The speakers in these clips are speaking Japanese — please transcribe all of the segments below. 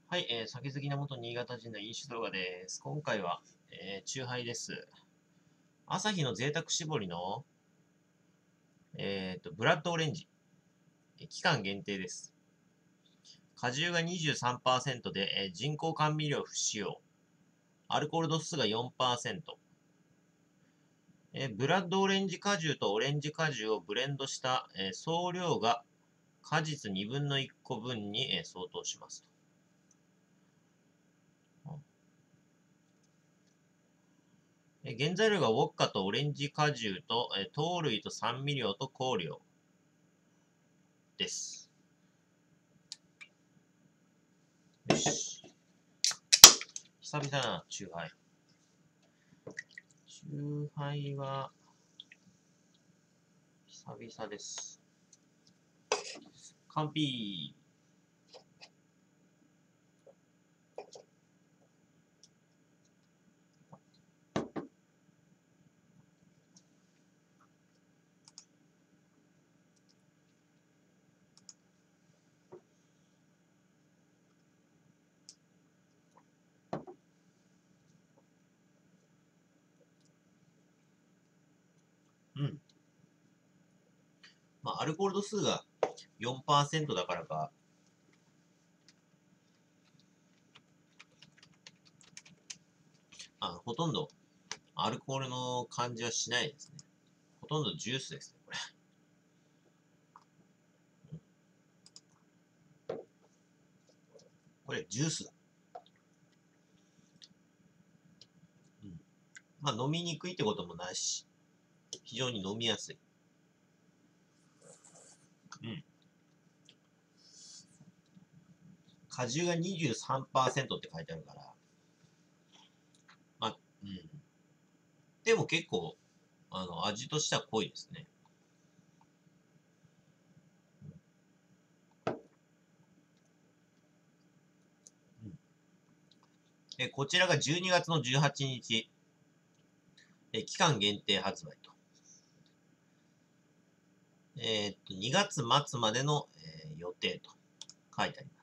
はい、酒好きな元新潟人の飲酒動画です。今回は、チューハイです。アサヒの贅沢搾りの、ブラッドオレンジ。期間限定です。果汁が 23% で、人工甘味料不使用。アルコール度数が 4%。ブラッドオレンジ果汁とオレンジ果汁をブレンドした、総量が果実2分の1個分に、相当しますと。原材料がウォッカとオレンジ果汁と、糖類と酸味料と香料です。よし。久々だな、チューハイ。チューハイは、久々です。完璧。うん。まあ、アルコール度数が 4% だからか、ほとんどアルコールの感じはしないですね。ほとんどジュースですね、これ。これ、ジュースだ。うん。まあ、飲みにくいってこともないし、非常に飲みやすい。うん。果汁が 23% って書いてあるから、まあ、うん。でも結構、味としては濃いですね。こちらが12月の18日、期間限定発売と。2月末までの、予定と書いてあります。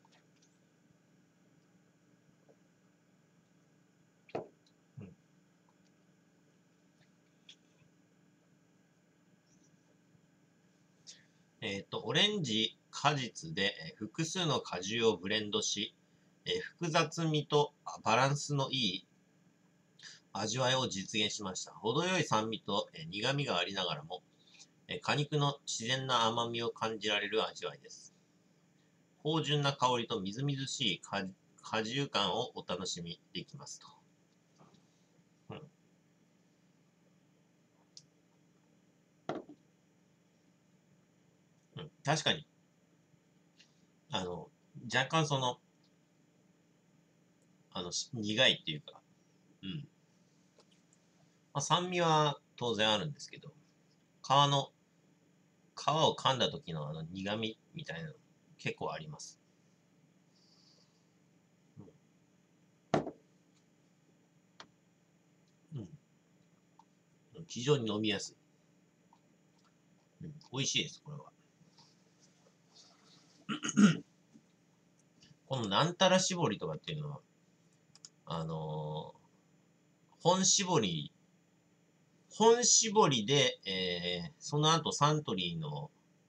オレンジ果実で複数の果汁をブレンドし、複雑味とバランスのいい味わいを実現しました。程よい酸味と苦味がありながらも、果肉の自然な甘みを感じられる味わいです。芳醇な香りとみずみずしい果汁感をお楽しみできますと。うんうん、確かに、若干苦いっていうか、うん。まあ、酸味は当然あるんですけど、皮の、皮を噛んだ時の苦味みたいなの結構あります。うん。非常に飲みやすい。うん、美味しいです、これは。このなんたら絞りとかっていうのは、本絞り、本絞りで、その後サントリーの、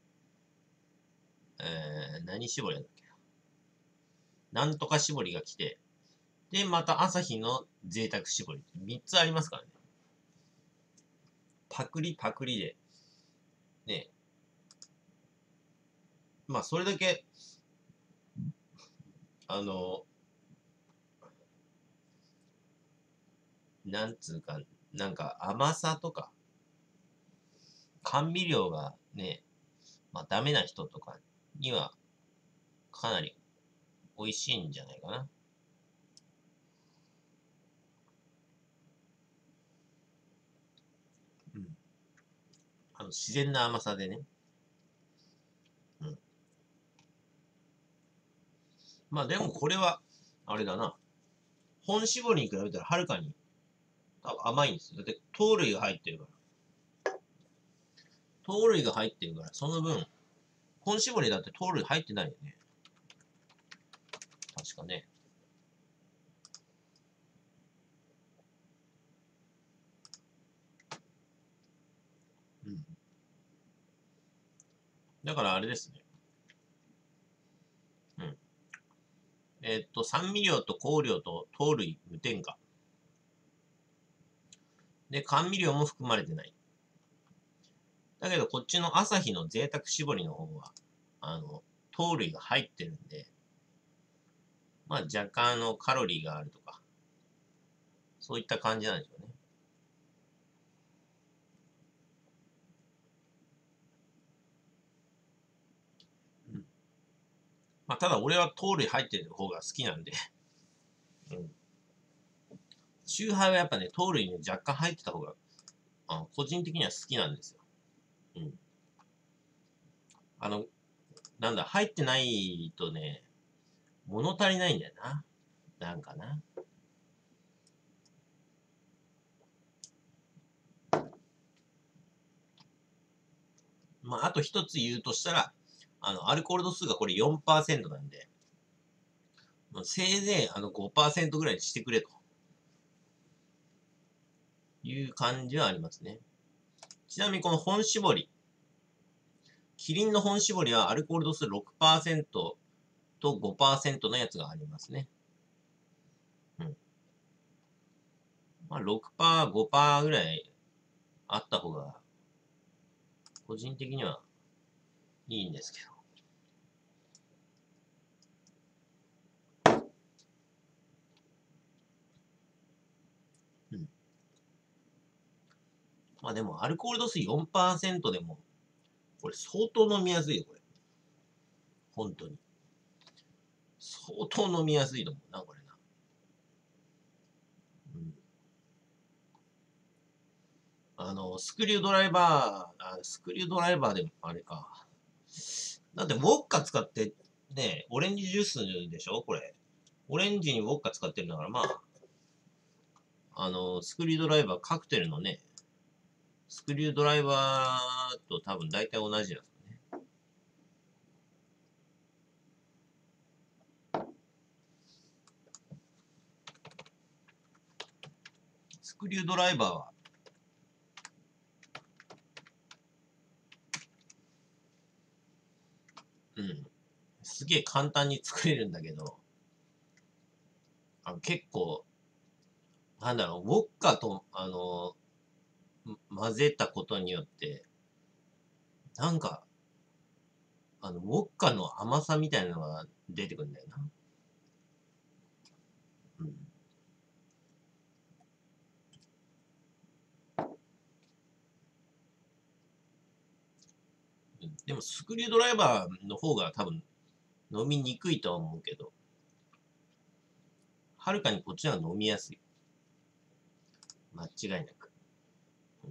何絞りだっけな、なんとか絞りが来て、で、また朝日の贅沢絞り。3つありますからね。パクリパクリで。ね。まあ、それだけ、あの、なんつうか、なんか甘さとか、甘味料がね、まあダメな人とかにはかなり美味しいんじゃないかな。うん。自然な甘さでね。うん。まあでもこれは、あれだな。本搾りに比べたらはるかに多分甘いんですよ。だって糖類が入ってるから。糖類が入ってるから、その分、本搾りだって糖類入ってないよね。 ですかね。うん。だからあれですね。うん。酸味料と香料と糖類無添加。で、甘味料も含まれてない。だけど、こっちのアサヒの贅沢搾りの方は、糖類が入ってるんで、まあ若干カロリーがあるとか、そういった感じなんでしょうね。うん。まあただ俺は糖類入ってる方が好きなんで、うん。チューハイはやっぱね、糖類ね、若干入ってた方が、個人的には好きなんですよ。うん。あの、なんだ、入ってないとね、物足りないんだよな。なんかな。まあ、あと一つ言うとしたら、アルコール度数がこれ4%なんで、まあ、せいぜい5%ぐらいにしてくれという感じはありますね。ちなみにこの本搾り、キリンの本搾りはアルコール度数6%と5%のやつがありますね。うん。まあ、6%、5%ぐらいあった方が、個人的にはいいんですけど。うん。まあでも、アルコール度数4%でも、これ相当飲みやすいよ、これ。本当に。相当飲みやすいと思うな、これな。うん。スクリュードライバー、スクリュードライバーでもあれか。だって、ウォッカ使って、ね、オレンジジュースでしょこれ。オレンジにウォッカ使ってるんだから、まあ、スクリュードライバー、カクテルのね、スクリュードライバーと多分大体同じなんですよね。スクリュードライバーは、うん、すげえ簡単に作れるんだけど、結構、なんだろう、ウォッカと、混ぜたことによって、なんか、ウォッカの甘さみたいなのが出てくるんだよな。うん。でも、スクリュードライバーの方が多分飲みにくいとは思うけど、はるかにこっちの方が飲みやすい。間違いなく。うん。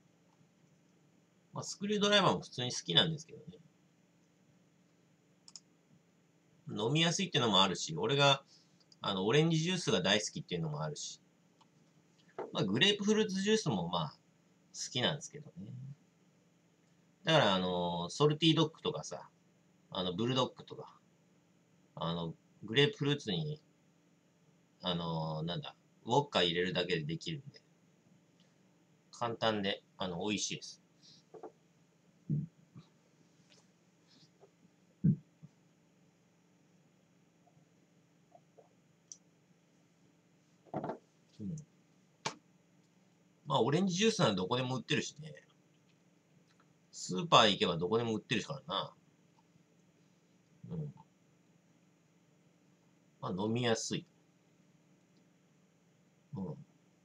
まあ、スクリュードライバーも普通に好きなんですけどね。飲みやすいっていうのもあるし、俺が、オレンジジュースが大好きっていうのもあるし、まあ、グレープフルーツジュースもまあ、好きなんですけどね。だから、ソルティドッグとかさ、ブルドッグとか、グレープフルーツに、なんだ、ウォッカ入れるだけでできるんで、簡単で、美味しいです。うん。まあ、オレンジジュースならどこでも売ってるしね。スーパー行けばどこでも売ってるからな。うん。まあ、飲みやすい。うん。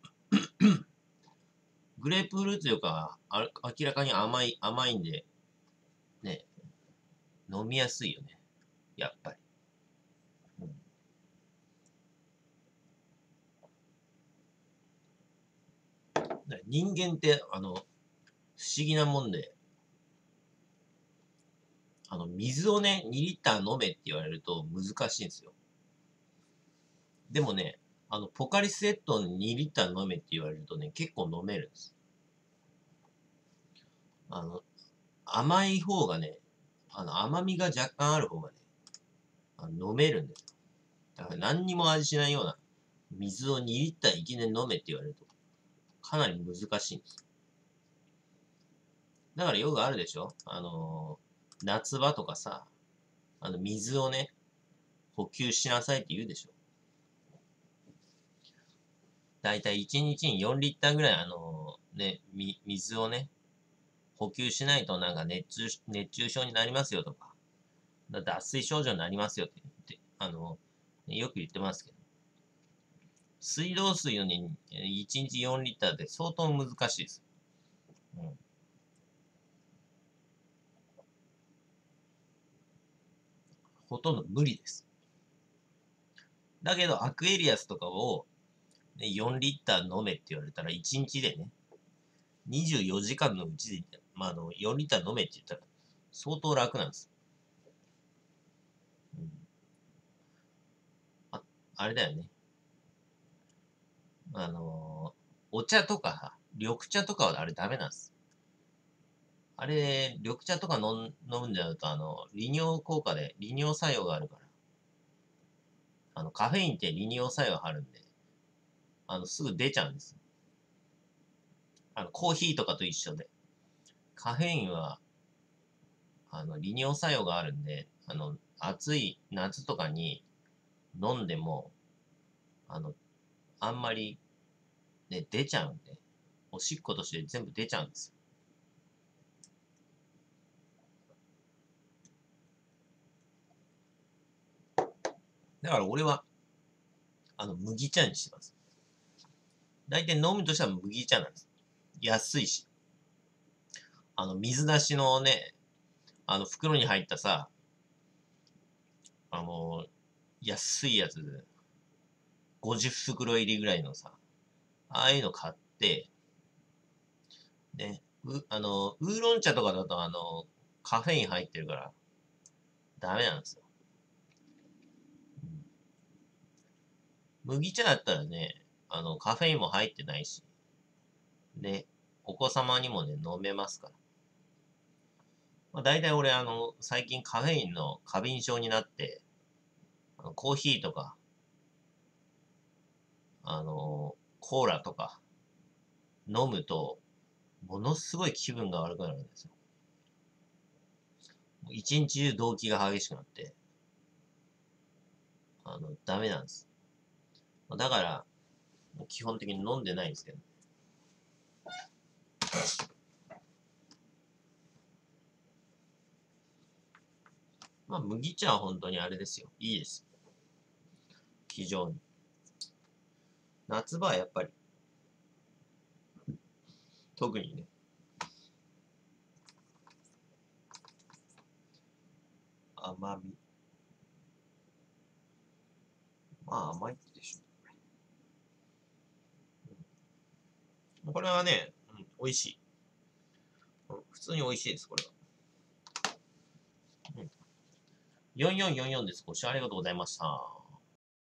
グレープフルーツよりか明らかに甘いんで、ね、飲みやすいよね。やっぱり。うん。人間って、不思議なもんで、水をね、2リッター飲めって言われると難しいんですよ。でもね、ポカリスエット2リッター飲めって言われるとね、結構飲めるんです。あの、甘い方がね、甘みが若干ある方がね、飲めるんですよ。 だから何にも味しないような水を2リッターいきなり飲めって言われると、かなり難しいんです。だからよくあるでしょ、夏場とかさ、水をね、補給しなさいって言うでしょ。だいたい1日に4リッターぐらい、水をね、補給しないとなんか熱中症になりますよとか、脱水症状になりますよって言って、よく言ってますけど。水道水をね、1日4リッターって相当難しいです。うん。ほとんど無理です。だけど、アクエリアスとかを、ね、4リッター飲めって言われたら、1日でね、24時間のうちで、4リッター飲めって言ったら、相当楽なんです。うん、あれだよね。お茶とか、緑茶とかはあれダメなんです。あれ、緑茶とか飲んじゃうと、利尿効果で、利尿作用があるから。カフェインって利尿作用あるんで、すぐ出ちゃうんです。コーヒーとかと一緒で。カフェインは、利尿作用があるんで、暑い夏とかに飲んでも、あの、あんまり、ね、出ちゃうんで、おしっことして全部出ちゃうんですよ。だから俺は、麦茶にしてます。大体飲むとしたら麦茶なんです。安いし。水出しのね、袋に入ったさ、あの、安いやつ、50袋入りぐらいのさ、ああいうの買って、ね、ウーロン茶とかだとカフェイン入ってるから、ダメなんですよ。麦茶だったらね、カフェインも入ってないし、ね、お子様にもね、飲めますから。大体俺、最近カフェインの過敏症になって、コーヒーとか、コーラとか飲むと、ものすごい気分が悪くなるんですよ。一日中動悸が激しくなって、ダメなんです。だから、基本的に飲んでないんですけど。麦茶は本当にあれですよ。いいです。非常に。夏場はやっぱり、特にね、甘み。甘いでしょ。これはね、美味しい。普通に美味しいです、これは。4444です。ご視聴ありがとうございました。